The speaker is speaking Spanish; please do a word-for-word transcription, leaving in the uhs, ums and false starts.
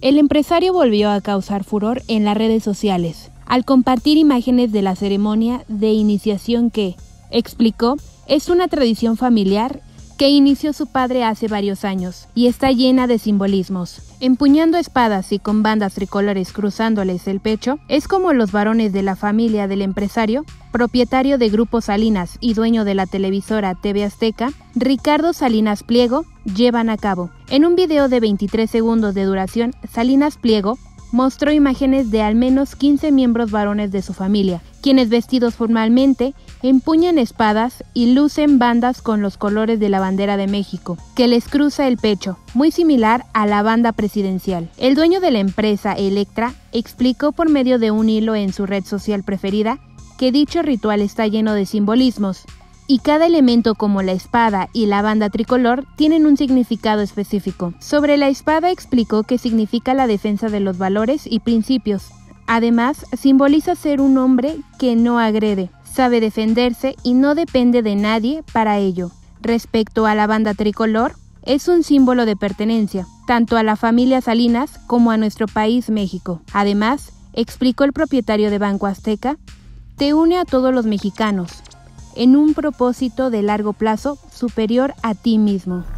El empresario volvió a causar furor en las redes sociales al compartir imágenes de la ceremonia de iniciación que, explicó, es una tradición familiar que inició su padre hace varios años y está llena de simbolismos. Empuñando espadas y con bandas tricolores cruzándoles el pecho, es como los varones de la familia del empresario, propietario de Grupo Salinas y dueño de la televisora T V Azteca, Ricardo Salinas Pliego, llevan a cabo. En un video de veintitrés segundos de duración, Salinas Pliego mostró imágenes de al menos quince miembros varones de su familia, quienes vestidos formalmente empuñan espadas y lucen bandas con los colores de la bandera de México, que les cruza el pecho, muy similar a la banda presidencial. El dueño de la empresa Electra explicó por medio de un hilo en su red social preferida que dicho ritual está lleno de simbolismos, y cada elemento como la espada y la banda tricolor tienen un significado específico. Sobre la espada explicó que significa la defensa de los valores y principios. Además, simboliza ser un hombre que no agrede, sabe defenderse y no depende de nadie para ello. Respecto a la banda tricolor, es un símbolo de pertenencia, tanto a la familia Salinas como a nuestro país México. Además, explicó el propietario de Banco Azteca, te une a todos los mexicanos, en un propósito de largo plazo superior a ti mismo.